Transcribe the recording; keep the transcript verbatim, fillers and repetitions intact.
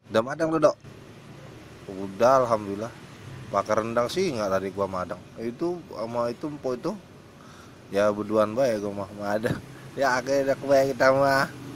Udah madang lu, Dok? Udah, alhamdulillah. Bakar rendang sih nggak tadi gua madang. Itu sama itu empuk itu ya berduaan bae gua mah, mah ada. Ya akhirnya kebayang kita mah.